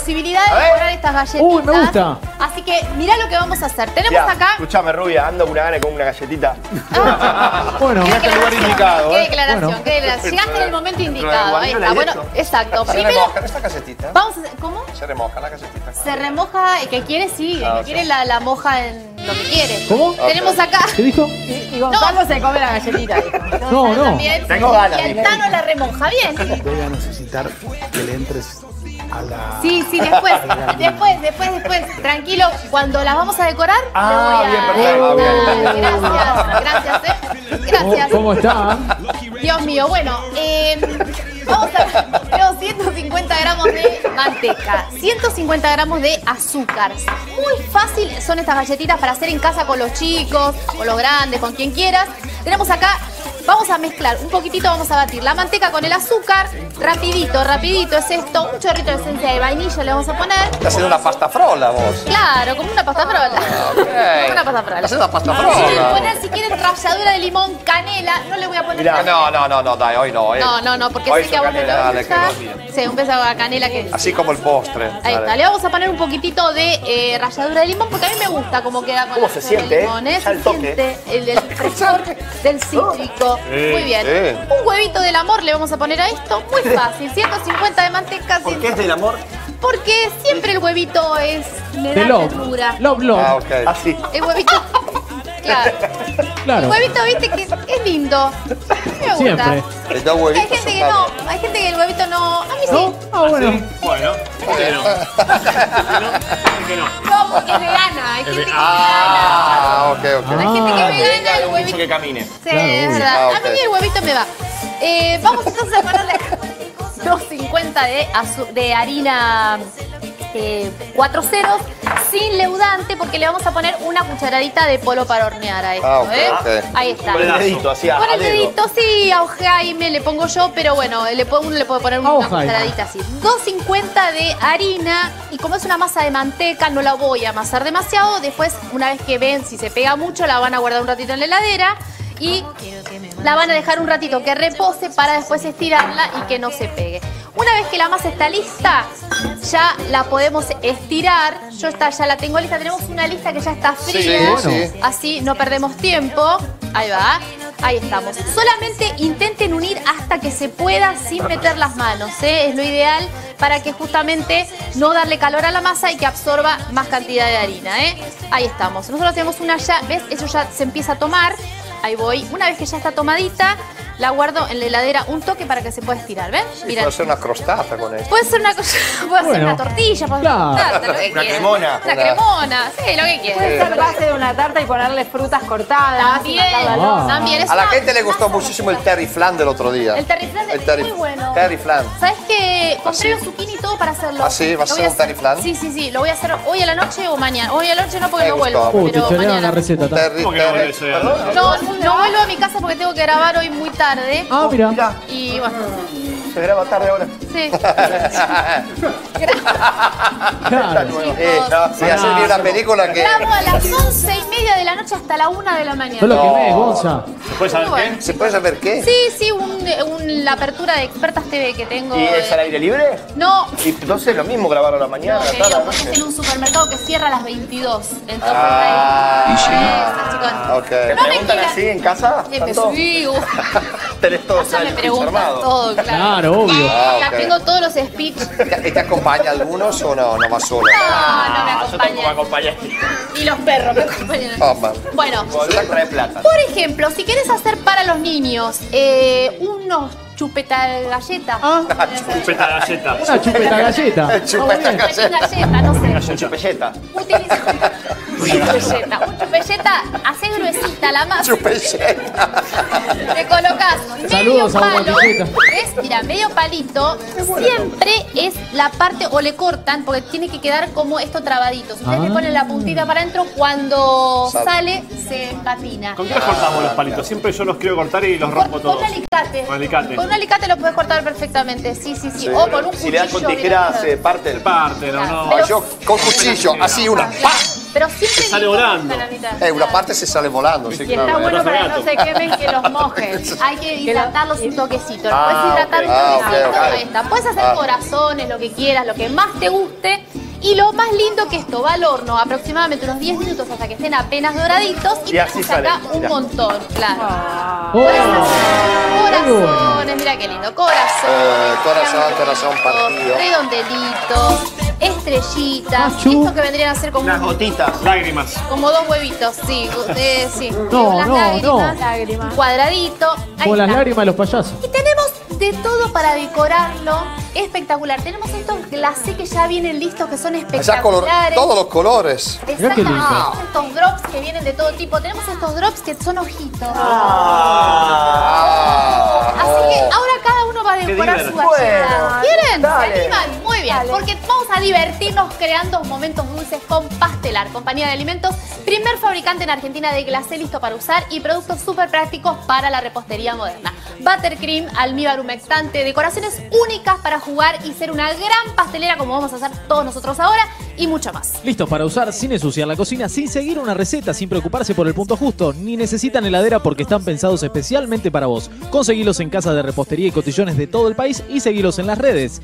posibilidad de decorar estas galletitas. Uy, me gusta. Así que mirá lo que vamos a hacer. Tenemos acá... Escuchame, rubia, ando con una gana con una galletita. Bueno, en este lugar indicado. Qué declaración, qué declaración. Llegaste en el momento indicado. Ahí está. Bueno, exacto. ¿Se remoja esta galletita? Vamos a hacer... ¿Cómo? Se remoja la galletita. Se remoja, el que quiere sí, el que quiere la moja en lo que quiere. ¿Cómo? Tenemos acá... ¿Qué dijo? Y Gonzalo se come la galletita. No, no. También. Tengo ganas. Y el Tano la remoja, bien. Voy a necesitar que le entres a la... Sí, después. Tranquilo, cuando las vamos a decorar, bien, le voy a... perfecto. Gracias. ¿Cómo está? Dios mío, bueno, vamos a... Tenemos 150 gramos de manteca, 150 gramos de azúcar. Muy fácil son estas galletitas para hacer en casa con los chicos, con los grandes, con quien quieras. Tenemos acá... Vamos a mezclar un poquitito, vamos a batir la manteca con el azúcar. Rapidito es esto. Un chorrito de esencia de vainilla le vamos a poner. Estás haciendo una pasta frola vos. Claro, como una pasta frola. Como una pasta frola. Estás haciendo una pasta Si quieren frola. poner, si quieren ralladura de limón, canela, no le voy a poner canela. No, dale, hoy no. No, porque Hoy sé que a vos no te dale, que gusta. no bien. Sí, un beso a canela que... Así como el postre. Ahí Dale. está, le vamos a poner un poquitito de ralladura de limón porque a mí me gusta cómo queda con ¿Cómo la se ralladura siente, de limón, Ya el Se toque. siente el frescor del cítrico. Muy bien. Sí. Un huevito del amor le vamos a poner a esto. Muy fácil. 150 de manteca. ¿Por qué es del amor? Porque siempre el huevito es... Me De da love. ternura. Love. Ah, ok. Así. El huevito... Claro. El Claro. huevito, viste, que es lindo. A mí me gusta. Siempre. El dos Hay huevitos gente que son no. para- Hay gente que el huevito no... A mí sí. ¿No? Ah, bueno. Bueno, ¿por qué no? ¿Por qué no? No, porque es vegana. Hay gente que es vegana. Ah, ok. Hay gente que es vegana, el Hizo huevito. que camine. Sí, Claro, es obvio. verdad. Ah, ok. A mí el huevito me va. Vamos entonces a ponerle 250 de harina 4 ceros sin leudante porque le vamos a poner una cucharadita de polvo para hornear a esto. Ah, ok, ¿eh? ok. Ahí está. Con el dedito, así a Con el dedo. dedito, sí, a Jaime le pongo yo, pero bueno, uno le puede poner una Jaime. cucharadita así. 250 de harina y como es una masa de manteca, no la voy a amasar demasiado. Después, una vez que ven si se pega mucho, la van a guardar un ratito en la heladera y la van a dejar un ratito que repose para después estirarla y que no se pegue. Una vez que la masa está lista, ya la podemos estirar. Yo ya la tengo lista. Tenemos una lista que ya está fría. Sí. Así no perdemos tiempo. Ahí va. Ahí estamos. Solamente intenten unir hasta que se pueda sin meter las manos, ¿eh? Es lo ideal para que justamente no darle calor a la masa y que absorba más cantidad de harina, ¿eh? Ahí estamos. Nosotros tenemos una ya, ¿ves? Eso ya se empieza a tomar. Ahí voy. Una vez que ya está tomadita, la guardo en la heladera un toque para que se pueda estirar, ¿ves? Sí, Mira. puede ser una crostata con esto. Puede ser una cosa, puede ser Bueno, una tortilla, puede ser claro. una tarta, lo que Una quieras. cremona. Una cremona, sí, lo que quieras. Puede ser base de una tarta y ponerle frutas cortadas. También, Ah. también. Es A la una gente le gustó masa muchísimo el terry flan del otro día. El terry flan es muy bueno. Terry flan. ¿Sabes qué? Compré ¿Ah, los zucchini y todo para hacerlo. ¿Ah, sí? ¿Vas a Lo voy hacer un terry flan? Sí. Lo voy a hacer hoy a la noche o mañana. Hoy a la noche no porque Me no gustó. vuelvo. Te Pero chorearon mañana. la receta. Un ta. terry, ¿Cómo que no terry. vuelve eso? No vuelvo a mi casa porque tengo que grabar hoy muy tarde. Ah, mira. Mirá, Y bueno, se graba tarde ahora. sí. Claro. No, sí, ayer vi una película que... Grabo a las 11:30 de la noche hasta la 1 de la mañana. No lo que ves, Gonza. ¿Puedes saber Muy qué? bueno. ¿Se puede saber qué? Sí, la apertura de Expertas TV que tengo. ¿Y es al aire libre? No, Y entonces lo mismo grabar a la mañana, a la tarde, a querido, la porque es noche. en un supermercado que cierra a las 22. Entonces Ah. ahí. Chicos. Ok. ¿Te No me preguntan quieras. así en casa? Me ¿Tanto? subí, Tenés todo ya me el preguntan armado. todo, claro. Claro, obvio. Ah, Ya ok. tengo todos los speech. ¿Y te acompaña algunos o no? No vas solo. No me Yo tampoco me acompañan. acompañé. Y los perros me acompañan. Ah, vale. Bueno, Volver trae plata. por ejemplo, si quieres hacer para los niños unos chupeta galleta. Chupeta galleta. Una chupeta galleta. Chupeta Galleta, no sé. Chupelleta. Utiliza un chupelleta, hace gruesita la masa. Chupelleta. Le colocas medio Saludos a palo. Guatilleta. ¿Ves? Mira, medio palito. Siempre es la parte, o le cortan, porque tiene que quedar como esto trabadito. Si ustedes le ponen la puntita para adentro, cuando sale, se patina. ¿Con qué los cortamos los palitos? Siempre yo los quiero cortar y los rompo Con todos. un alicate. Con alicate. Con un alicate lo puedes cortar perfectamente. Sí. O con un cuchillo. Si le das con tijeras, directo. parte. Parte, no. Ah, yo con cuchillo, así una. ¡Pa! pero siempre Sale digo volando. hasta la mitad. Una Claro. parte se sale volando, sí, Y está claro. bueno para que no se quemen, que los mojes. Hay que hidratarlos un toquecito. Lo Ah, puedes hidratar ok. un toquecito. ok. Ahí está. Puedes hacer corazones, lo que quieras, lo que más te guste. Y lo más lindo que esto va al horno aproximadamente unos 10 minutos hasta que estén apenas doraditos. Y así tenemos acá sale, un mirá. montón, claro. Oh, Puedes hacer corazones, mira qué lindo. Corazones. Corazón partido. Redondelitos, estrellitas. Machu. Esto que vendrían a ser como, Unas gotitas. Lágrimas. como dos huevitos, sí. Sí. No, Unas no, lágrimas, no. Lágrimas. un cuadradito. Ahí Como las está. lágrimas de los payasos. Y tenemos de todo para decorarlo. Espectacular. Tenemos estos glacés que ya vienen listos, que son Ya espectaculares. todos los colores. Mirá qué lindo. Exactamente. Estos drops que vienen de todo tipo. Tenemos estos drops que son ojitos. Así que ahora cada uno va a decorar su divertido. galleta. Bueno, ¿Quieren? dale. ¿Se animan? Muy bien, porque vamos a divertirnos creando momentos dulces con Pastelar, compañía de alimentos, primer fabricante en Argentina de glacé listo para usar y productos súper prácticos para la repostería moderna. Buttercream, almíbar humectante, decoraciones únicas para jugar y ser una gran pastelera como vamos a hacer todos nosotros ahora y mucho más. Listos para usar sin ensuciar la cocina, sin seguir una receta, sin preocuparse por el punto justo, ni necesitan heladera porque están pensados especialmente para vos. Conseguilos en casas de repostería y cotillones de todo el país y seguilos en las redes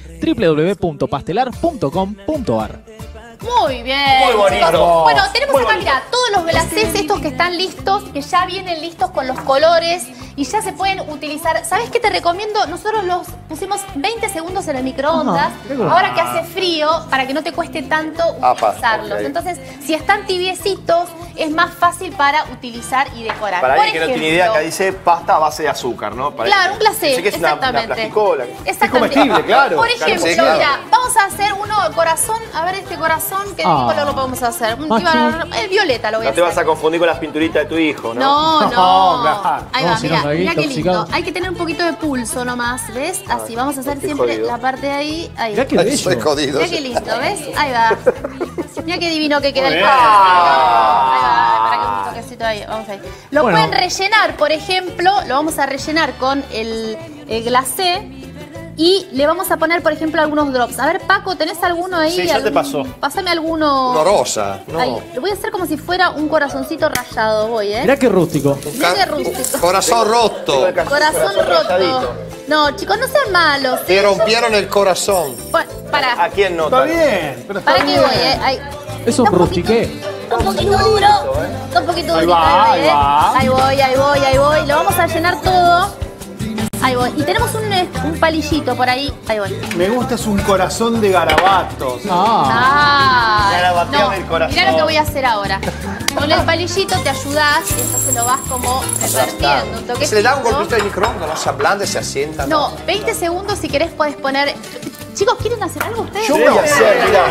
www.pastelar.com.ar. Muy bien. Muy bonito. chicos. Bueno, tenemos Muy acá, bonito. mira, todos los glacés estos que están listos, que ya vienen listos con los colores y ya se pueden utilizar. ¿Sabes qué te recomiendo? Nosotros los pusimos 20 segundos en el microondas. Ajá, qué bueno. Ahora que hace frío, para que no te cueste tanto utilizarlos. ok. Entonces, si están tibiecitos, es más fácil para utilizar y decorar. Para Por alguien que no tiene idea, ejemplo, acá dice pasta a base de azúcar, ¿no? Para Claro, un glacé, Dice que es una exactamente. plasticola. Exactamente. Es comestible, claro. Por Claro, ejemplo, sí, claro. mira, vamos a hacer uno corazón. A ver este corazón, ¿qué color lo podemos hacer? El violeta lo voy a No te hacer. vas a confundir con las pinturitas de tu hijo, ¿no? No, No, no. claro. Ahí No, va, si mira, no, ahí mira qué intoxicado. lindo. Hay que tener un poquito de pulso nomás, ¿ves? Así, vamos a hacer estoy siempre jodido. la parte de ahí. Ahí. Mirá qué bello. Estoy jodido. Mira qué lindo, ¿ves? Ahí va. Mira qué divino que queda el bien. color. Ahí va, para que un toquecito ahí. Vamos ahí. Lo Bueno. pueden rellenar, por ejemplo, lo vamos a rellenar con el glacé. Y le vamos a poner, por ejemplo, algunos drops. A ver, Paco, ¿tenés alguno ahí? Sí, ya te pasó. Pásame alguno. Uno rosa. No. Ahí. Lo voy a hacer como si fuera un corazoncito rayado, voy, ¿eh? Mirá qué rústico. Mirá qué rústico. Corazón roto. Corazón roto. No, chicos, no sean malos. Te rompieron el corazón. Para. ¿A quién no? Está bien, pero está ¿Para qué bien. voy, Ahí. Es un Está rustiqué. Está un poquito duro. Está un poquito Ahí durito. va, Ahí ahí va. Ahí voy, ahí voy, ahí voy. Lo vamos a llenar todo. Ahí voy. Y tenemos un palillito por ahí. Ahí voy. Me gusta es un corazón de garabatos. Ah, Garabateame el corazón. Mirá lo que voy a hacer ahora. Con el palillito te ayudás y entonces lo vas como repartiendo un toquecito. Se le da un golpito de microondas, no se ablanda, se asienta. No, 20 segundos si querés podés poner... Chicos, ¿quieren hacer algo ustedes? Yo voy a hacer, mirá.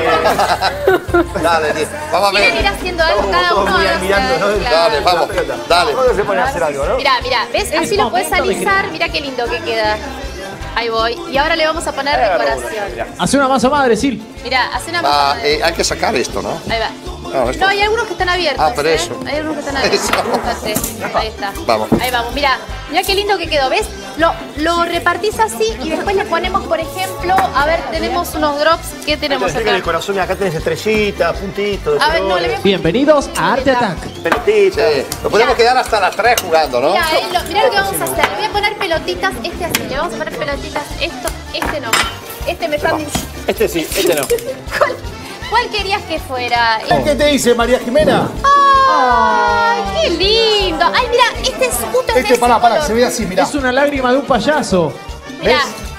Dale, vamos a ¿Quieren ir ver. haciendo algo Estamos cada todos uno? muy Hacer- mirando, ¿no? claro. Dale, vamos. Dale. ¿Cuándo se pone a hacer algo, no? Mirá, ¿ves? Así lo puedes alisar. Mirá qué lindo que queda. Ahí voy. Y ahora le vamos a poner decoración. hace una masa madre, Sil. Mirá, hace una Ah, masa. hay que sacar esto, ¿no? Ahí va. No, esto- No, hay algunos que están abiertos. Ah, pero eso. Hay algunos que están abiertos. Eso. Fíjate. Ahí está. Vamos. Ahí vamos. Mirá qué lindo que quedó. ¿Ves? Lo repartís así y después le ponemos, por ejemplo, a ver, tenemos unos drops. ¿Qué tenemos Explica el acá? corazón, acá tenés estrellitas, puntitos, A ver, no, le voy a Bienvenidos a Arte Attack. pelotitas. Sí. Nos podemos quedar hasta las 3 jugando, ¿no? Mirá, mirá lo que vamos a hacer. Le voy a poner pelotitas, este así. Le vamos a poner pelotitas, esto, este no. Este me están diciendo. Este sí, este no. ¿Cuál querías que fuera? ¿Qué te dice María Jimena? ¡Ay, qué lindo! Ay, mira, este es justo es de Este, ese pará, color. se ve así, mirá. Es una lágrima de un payaso. Mirá.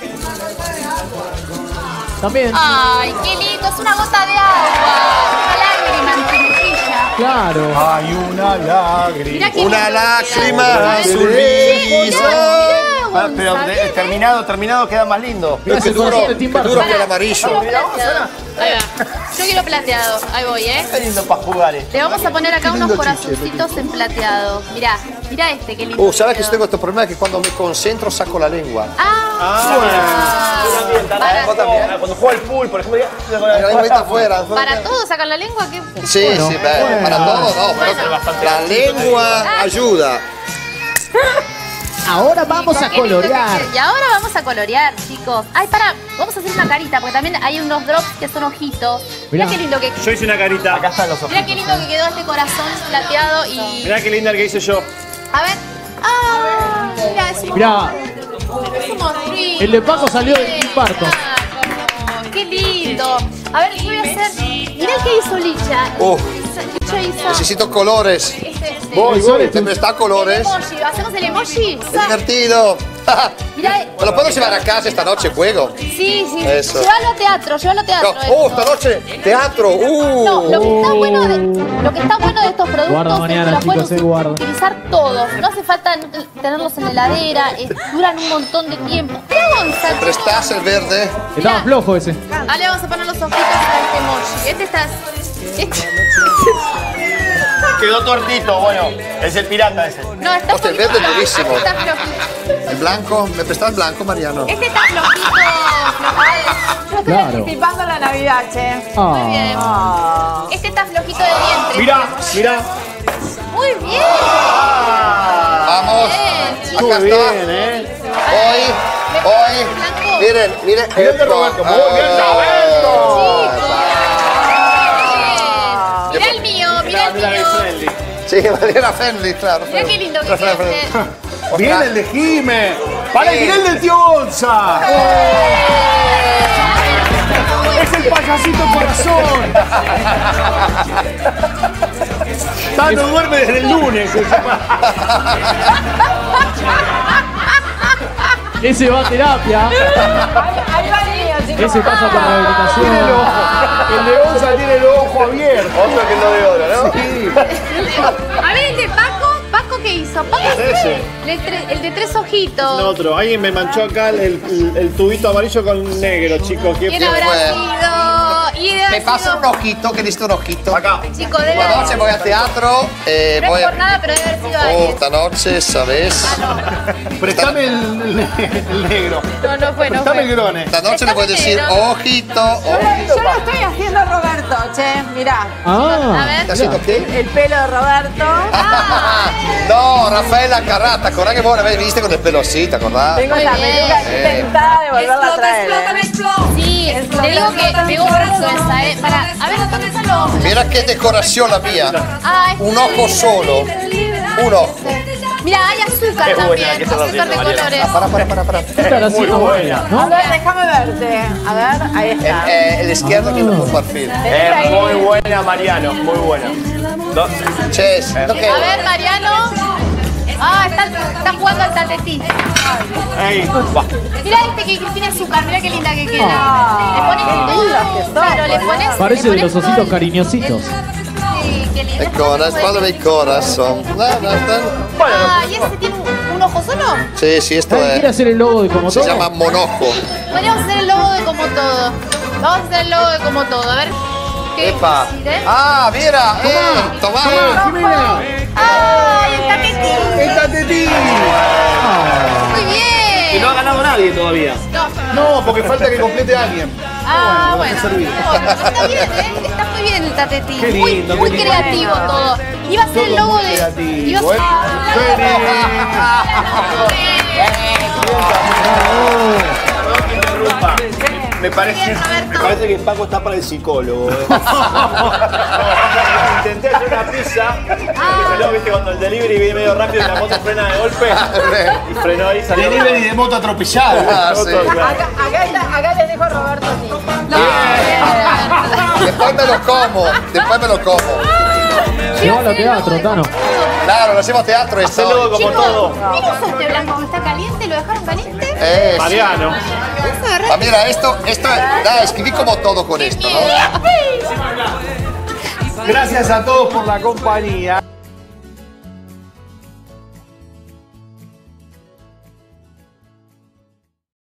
También. Ay, qué lindo, es una gota de agua. Una lágrima en tu mejilla. Claro. Hay una lágrima. Mirá qué Una lindo lágrima que queda. azul Mirá, brisa. Ah, pero Gonza, terminado queda más lindo. Mirá ese Qué duro, corazón de Tim qué duro Burton. que el amarillo. Quiero plateado. Ahí va. Yo quiero plateado. Ahí voy, Qué lindo para jugar Le vamos a poner acá unos corazoncitos en plateado. Mirá, mirá este, qué lindo. ¿Sabes que yo quedó. tengo este problema? Que cuando me concentro saco la lengua. Vos también. Cuando juega al pool, por ejemplo, La lengua está afuera. Para todos sacan la lengua, ¿qué? Sí, sí, para todo, no. Pero la lengua ayuda. Ahora vamos a colorear. Y ahora vamos a colorear, chicos. Ay, pará, vamos a hacer una carita, porque también hay unos drops que son ojitos. Mirá qué lindo que Yo hice una carita. Acá están los ojos. Mirá qué lindo que quedó este corazón plateado y... Mirá qué linda el que hice yo. A ver. Ah, mira, es un Mirá, monstruito. el de Paco salió de infarto. Qué lindo. A ver, yo voy a hacer... Mirá el que hizo Licha. Licha hizo... Necesito colores. Voy. Siempre está colores. El emoji. ¿Hacemos el emoji? Es divertido. Mirá, ¿Me lo puedo llevar a casa esta noche, juego? sí. Eso. Llévalo a teatro, llévalo a teatro. No. Esta noche, teatro. No, lo que está bueno de estos productos Guarda mañana, es que los chicos, guarda. puedes utilizar todos. No hace falta tenerlos en la heladera, duran un montón de tiempo. Mirá, Gonzalo. Prestás el verde. Estaba flojo ese. Ah, le vamos a poner los ojitos a este emoji. Este está... Quedó tortito, bueno. Es el pirata ese. No, está Hostia, el flojito. verde es durísimo. Este está flojito. El blanco. ¿Me prestás el blanco, Mariano? Este está flojito. Yo estoy Claro. anticipando la Navidad, che. Muy bien. Ah. Este está flojito de vientre. Mirá. Muy bien. Vamos. Bien. Acá Muy está. bien, Hoy. Miren. Mirá el de Roberto. Muy bien, Mirá el mío, mirá el Mirá mío. que friendly. Sí, Mariana Friendly, claro. Mirá qué lindo que es este. Bien el de Jime. Para Sí. mirá el del tío Gonza. Es el payasito corazón. Tano duerme desde el lunes. Ese va a terapia. Ahí va el mío, chicos. Ese pasa por rehabilitación. El de Gonza tiene el ojo abierto. Otro que no de oro, ¿no? Sí. A ver el de Paco. ¿Paco qué hizo? Paco Es ese. el de tres ojitos. No, otro. Alguien me manchó acá el tubito amarillo con negro, chicos. ¿Quién ¿Quién fue? habrá fue? sido? Y debe Me haber pasa sido- un ojito, que necesito un ojito. Acá. Chico, debe Esta noche haber... voy al teatro. No Voy es por a... nada, pero debe haber sido alguien. Esta noche, ¿sabes? Préstame el negro. No fue, no Préstame el fue. grone. Esta noche le voy a decir ojito. Yo lo estoy haciendo a Roberto, che. Mirá. Ah, A ver. ¿Estás haciendo qué? El pelo de Roberto. No, Rafaela Carrata, acordá que vos una vez viniste con el pelo así, ¿te acordás? Tengo Muy la bien. peluca intentada de volverla a traer. Sí, te digo que pegó mucho esa, Para, a ver, ¿dónde están los ojos? Mira qué decoración la mía. Ah, este Un ojo solo. Un ojo. Mira, hay azúcar Es buena la también, que estás azúcar haciendo, de Mariana. colores. Para. ¿qué estará haciendo buena? A ¿No? ver, déjame verte. A ver, ahí está. El izquierdo que no un perfil. Es muy buena, Mariano. Muy buena. Ches, ¿no qué? A ver, Mariano. Ah, está jugando al tatetí. Ey, va. Mira este que tiene azúcar, mira qué linda que queda. Ah, Le pones claro, le pones. Parece le de pones los todo ositos el- cariñositos. Sí, qué lindo. El corazón, padre el corazón. Ah, ¿y ese tiene un ojo solo? Sí, esto ¿Alguien quiere es. hacer el logo de como Se todo? llama monojo. Podríamos hacer el logo de como todo. Vamos a hacer el logo de como todo. A ver. ¿Qué Epa. decir, eh? Ah, mira, tomá. ¡Ay, el tatetí! ¡El tatetí! Muy Y bien. no ha ganado nadie todavía. No, porque falta que complete a alguien. Ah, bueno. servir. Está bien, está muy bien el tatetí. Qué lindo, muy qué lindo. creativo todo. Iba a ser el logo de. creativo, Iba Perdón que interrumpa. Me parece que Paco está para el psicólogo. Intenté hacer una pizza. Pero viste cuando el delivery viene medio rápido y la moto frena de golpe. Y frenó ahí, salió. Delivery de moto atropellado. Ah, sí. Acá les dejo a Roberto así. Después me lo como. Llévalo a teatro, Tano. Claro, lo hacemos teatro esto. Hacelo como todo. Mira este blanco que está caliente, ¿lo dejaron caliente? Mariano. Ah, mira, esto, nada, escribí como todo con esto, ¿no? Gracias a todos por la compañía.